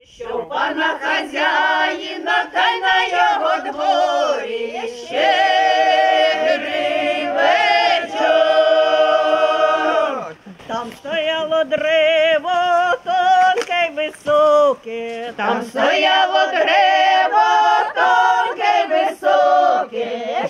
Що пана хазяїна та й на його дворі щедрий вечір. Там стояло древо тонке й високе, Там стояло древо тонке й високе,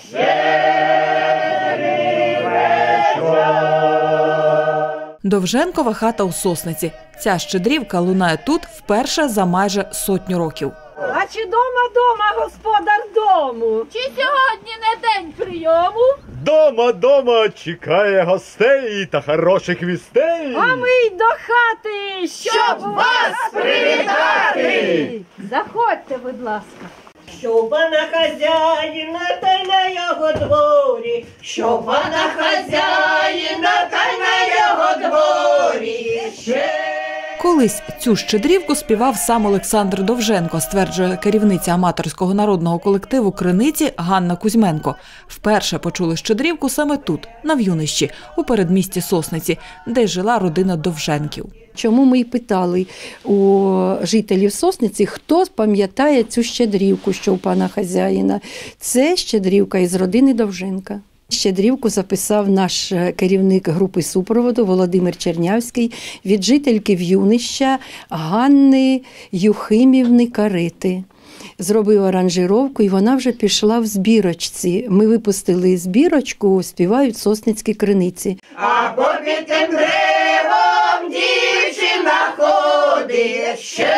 щедрий вечір. Довженкова хата у Сосниці. Ця щедрівка лунає тут вперше за майже 100 років. А чи дома господар дому? Чи сьогодні не день прийому? Дома чекає гостей та хороших вістей. А ми й до хати, Щоб вас привітати! Заходьте, будь ласка. Що пана хазяїна та й на його дворі, Що пана хазяїна та й на його дворі Колись цю щедрівку співав сам Олександр Довженко, стверджує керівниця аматорського народного колективу «Криниці» Ганна Кузьменко. Вперше почули щедрівку саме тут, на В'юнищі, у передмісті Сосниці, де жила родина Довженків. Чому ми й питали у жителів Сосниці, хто пам'ятає цю щедрівку, що у пана хазяїна. Це щедрівка із родини Довженка. Щедрівку записав наш керівник групи супроводу Володимир Чернявський від жительки В'юнища Ганни Юхимівни Карити. Зробив аранжировку, і вона вже пішла в збірочці. Ми випустили збірочку, співають сосницькі криниці. А попід тим древом дівчина ходить, щедрий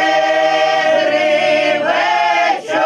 вечір.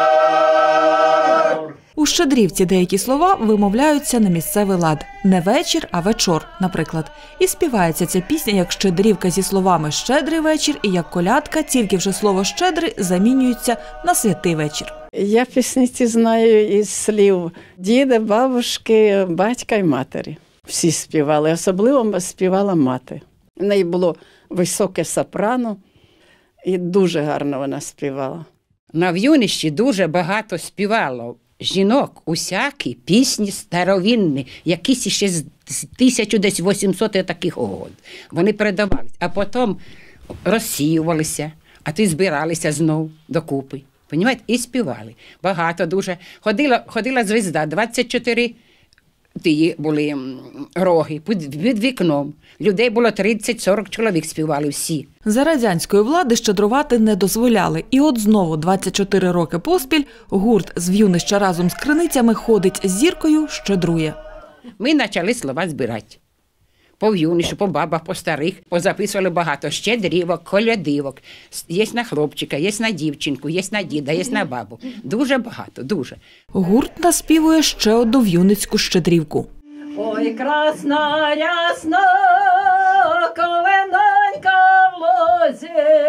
У щедрівці деякі слова вимовляються на місцевий лад. Не вечір, а вечор, наприклад. І співається ця пісня як щедрівка зі словами «щедрий вечір» і як колядка, тільки вже слово «щедрий» замінюється на «святий вечір». Я пісниці знаю із слів діда, бабушки, батька і матері. Всі співали, особливо співала мати. В неї було високе сопрано і дуже гарно вона співала. На В'юнищі дуже багато співало жінок, усякі пісні старовинні, якісь ще з 1800 таких год. Вони передавалися, а потім розсіювалися, а то й збиралися знову докупи. Понімаєте? І співали. Багато дуже. Ходила звізда, 24 ті були роги під вікном. Людей було 30-40 чоловік співали всі. За радянської влади щедрувати не дозволяли. І от знову 24 роки поспіль гурт з В'юнища разом з Криницями ходить з зіркою, щедрує. Ми почали слова збирати. По В'юнишу, по бабах, по старих. Позаписували багато щедрівок, колядивок. Є на хлопчика, є на дівчинку, є на діда, є на бабу. Дуже багато, дуже. Гурт наспівує ще одну в'юницьку щедрівку. Ой, красна рясна, коленонька в лозі,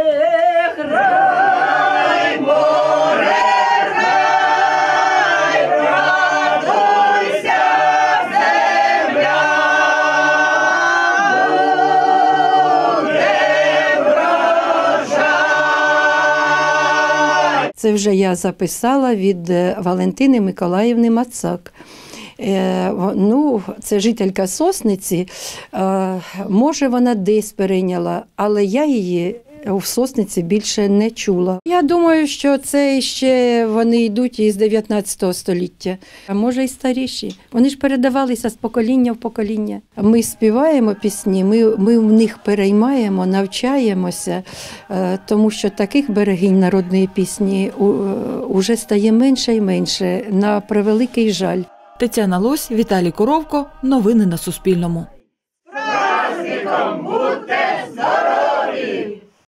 грай, море, грай, радуйся, земля, буде врожай. Це вже я записала від Валентини Миколаївни Мацак. Це жителька Сосниці, може вона десь перейняла, але я її в Сосниці більше не чула. Я думаю, що це ще вони йдуть із 19 століття, а може й старіші. Вони ж передавалися з покоління в покоління. Ми співаємо пісні, ми в них переймаємо, навчаємося, тому що таких берегинь народної пісні уже стає менше і менше, на превеликий жаль. Тетяна Лось, Віталій Коровко. Новини на Суспільному. Праздником будьте здорові!